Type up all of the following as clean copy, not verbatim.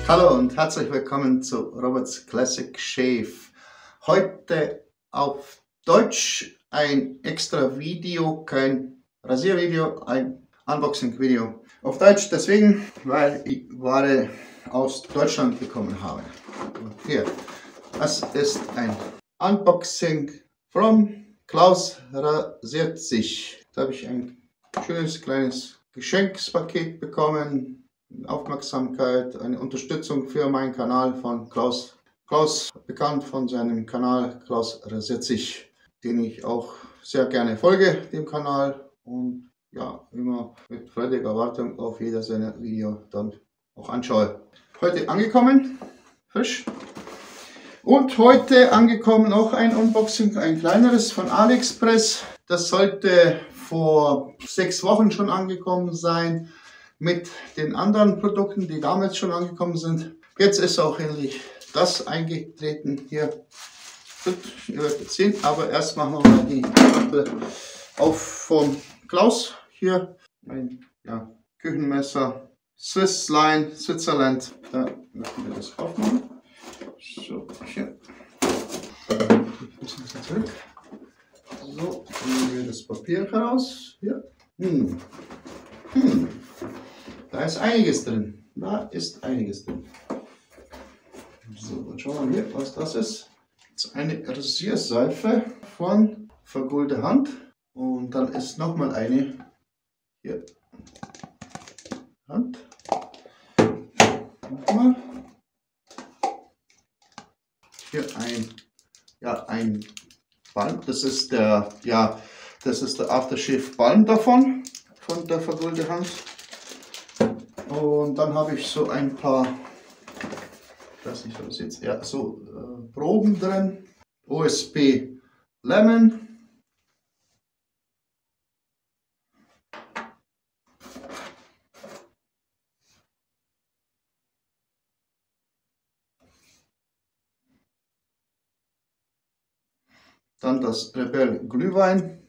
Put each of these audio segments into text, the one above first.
Hallo und herzlich willkommen zu Robert's Classic Shave. Heute auf Deutsch ein extra Video, kein Rasiervideo, ein Unboxing-Video. Auf Deutsch deswegen, weil ich Ware aus Deutschland bekommen habe. Und hier, das ist ein Unboxing from Klaus rasiert sich. Da habe ich ein schönes kleines Geschenkspaket bekommen. Aufmerksamkeit, eine Unterstützung für meinen Kanal von Klaus. Klaus, bekannt von seinem Kanal Klaus rasiert sich, den ich auch sehr gerne folge, dem Kanal, und ja, immer mit freudiger Erwartung auf jeder seiner Videos dann auch anschaue. Heute angekommen, frisch. Und heute angekommen noch ein Unboxing, ein kleineres von AliExpress. Das sollte vor 6 Wochen schon angekommen sein, mit den anderen Produkten, die damals schon angekommen sind. Jetzt ist auch endlich das eingetreten hier. Ihr werdet sehen, aber erst machen wir mal die Schachtel auf vom Klaus. Hier ein Küchenmesser Swiss Line Switzerland. Da möchten wir das aufmachen. So, hier. Ein bisschen zurück. So, nehmen wir das Papier heraus. Hier. Da ist einiges drin. Da ist einiges drin. So, dann schauen wir hier, was das ist. Das ist eine Rasierseife von Vergoldete Hand. Und dann ist nochmal eine hier. Hand. Nochmal. Hier ein Balm. Das ist der Aftershave Balm davon, von der Vergoldete Hand. Und dann habe ich so ein paar, ich weiß nicht, was jetzt, ja, so Proben drin. OSB Lemon. Dann das Rebell Glühwein.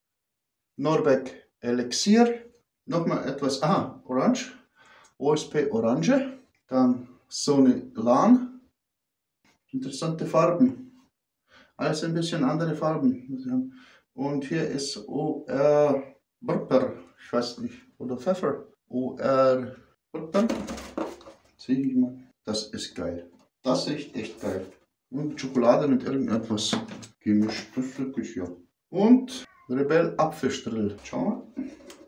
Norbeck Elixier. Nochmal etwas, Orange. OSB Orange, dann Sony Lan, interessante Farben, alles ein bisschen andere Farben. Und hier ist OR Pfeffer, ich weiß nicht, oder Pfeffer, OR Pfeffer, sehe ich mal, das ist geil, das riecht echt geil. Und Schokolade mit irgendetwas gemischt, das ist wirklich, ja. Und Rebell Apfelstrudel, schau mal.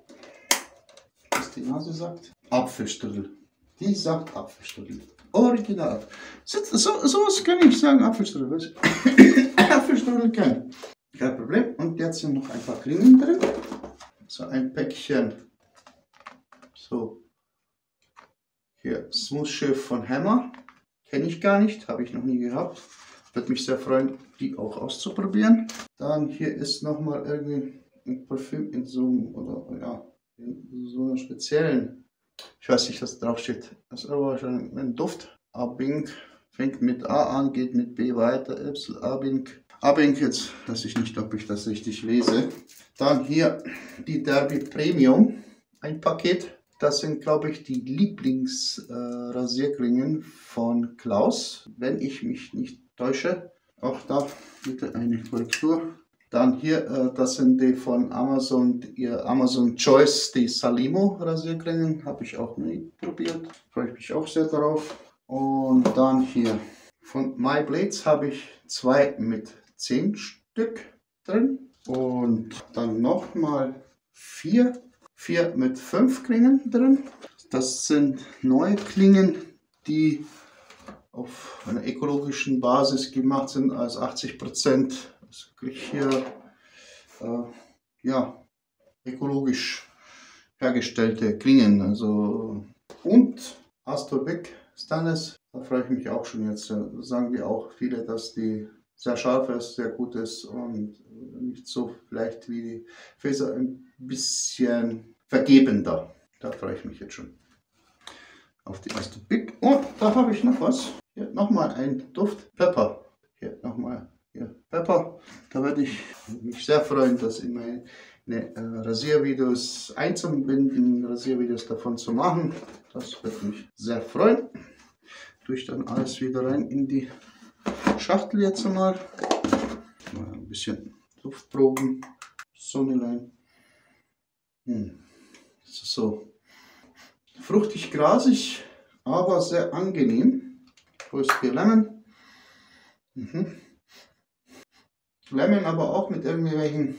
Die Nase sagt Apfelstrudel. Die sagt Apfelstrudel. Original. So kann ich sagen, Apfelstrudel. Apfelstrudel kennen. Kein Problem. Und jetzt sind noch ein paar Klingen drin. So ein Päckchen. So. Hier Smooth Shave von Hammer. Kenne ich gar nicht. Habe ich noch nie gehabt. Würde mich sehr freuen, die auch auszuprobieren. Dann hier ist nochmal irgendwie ein Parfüm in so einem, oder ja, in so einer speziellen, ich weiß nicht, was drauf steht, das ist aber schon ein Duft. Abink, fängt mit A an, geht mit B weiter, Y, Abink. Abink, jetzt weiß ich nicht, ob ich das richtig lese. Dann hier die Derby Premium, ein Paket. Das sind, glaube ich, die Lieblingsrasierklingen von Klaus, wenn ich mich nicht täusche. Auch da bitte eine Korrektur. Dann hier, das sind die von Amazon, ihr Amazon Choice, die Salimo Rasierklingen, habe ich auch nie probiert, freue ich mich auch sehr darauf. Und dann hier von My Blades habe ich 2 mit 10 Stück drin. Und dann nochmal 4 mit 5 Klingen drin. Das sind neue Klingen, die auf einer ökologischen Basis gemacht sind, als 80%. Das kriege ich hier ökologisch hergestellte Klingen. Also, und Astor Bic Stainless, da freue ich mich auch schon jetzt. Sagen wir auch viele, dass die sehr scharf ist, sehr gut ist und nicht so vielleicht wie die Faser, ein bisschen vergebender. Da freue ich mich jetzt schon auf die Astor Bic. Und da habe ich noch was. Hier nochmal ein Duft Pepper. Hier nochmal. Ja, Pepper, da würde ich mich sehr freuen, das in meine Rasiervideos einzubinden, Rasiervideos davon zu machen. Das würde mich sehr freuen. tue ich dann alles wieder rein in die Schachtel jetzt mal. Mal ein bisschen Luftproben, Sonnenlein. Das ist so fruchtig, grasig, aber sehr angenehm. OSB Lemon. Lemon aber auch mit irgendwelchen,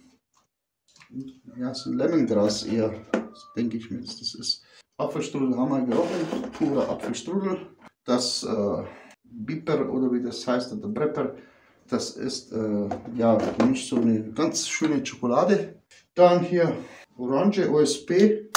ja, so Lemongras eher, das denke ich mir, das ist. Apfelstrudel haben wir gerochen, purer Apfelstrudel. Das Biper oder wie das heißt, oder Brepper, das ist ja nicht so eine ganz schöne Schokolade. Dann hier Orange OSB.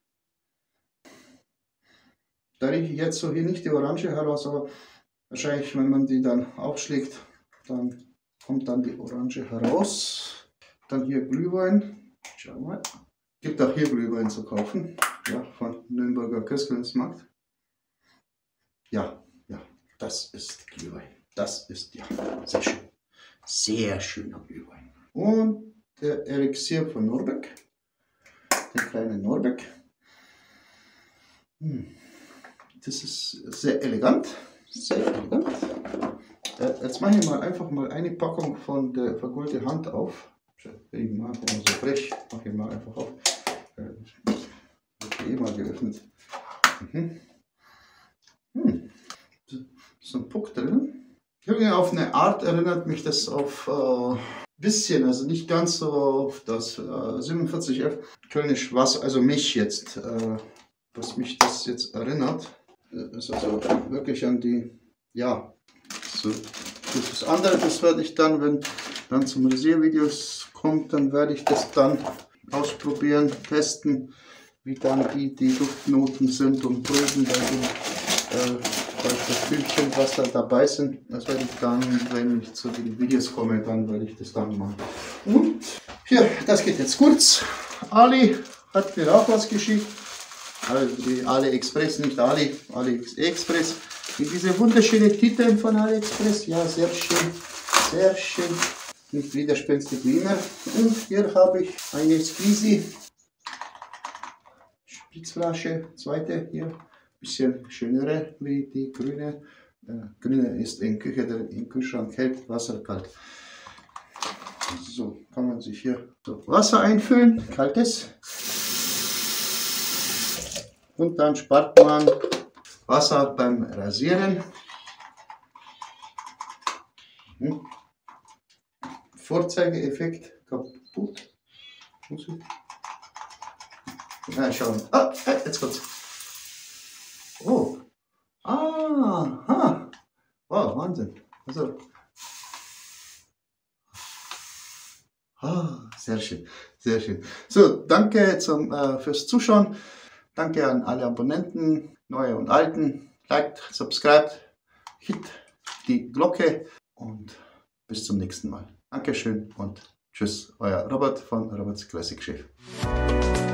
Da rieche ich jetzt so hier nicht die Orange heraus, aber wahrscheinlich, wenn man die dann aufschlägt, dann kommt dann die Orange heraus. Dann hier Glühwein. Schau mal. Gibt auch hier Glühwein zu kaufen. Ja, von Nürnberger Köstlingsmarkt. Ja, das ist Glühwein. Das ist, ja, sehr schön. Sehr schöner Glühwein. Und der Elixier von Norbeck. Der kleine Norbeck. Das ist sehr elegant. Sehr elegant. Jetzt mache ich mal einfach mal eine Packung von der vergoldete Hand auf. Bin ich mal so frech. Mache ich mal einfach auf. Wird eh mal geöffnet. So ein Puck drin. Irgendwie auf eine Art erinnert mich das auf bisschen, also nicht ganz so auf das 47F Kölnisch Wasser, also mich jetzt, was mich das jetzt erinnert, ist also wirklich an die, ja, so das andere, das werde ich dann, wenn dann zum Rasiervideos kommt, dann werde ich das dann ausprobieren, testen, wie dann die Duftnoten sind und proben bei dem Filmchen, was da dabei sind. Das werde ich dann, wenn ich zu den Videos komme, dann werde ich das dann machen. Und hier, das geht jetzt kurz. Ali hat mir auch was geschickt. Also die AliExpress, nicht AliExpress. Diese wunderschöne Titeln von AliExpress. Ja, sehr schön. Sehr schön. Nicht widerspenstig wie immer. Und hier habe ich eine Squeezy Spritzflasche. Zweite hier. Bisschen schönere wie die grüne. Grüne ist in Küche, im Kühlschrank hält, Wasser kalt. So kann man sich hier so Wasser einfüllen, kaltes. Und dann spart man Wasser beim Rasieren. Vorzeigeeffekt kaputt. Ja, schauen. Ah, jetzt kommt's. Oh, aha, wow, Wahnsinn. Also, sehr schön, sehr schön. So, danke fürs Zuschauen. Danke an alle Abonnenten, neue und alten. Liked, subscribed, hit die Glocke und bis zum nächsten Mal. Dankeschön und tschüss, euer Robert von Roberts Classic Chef.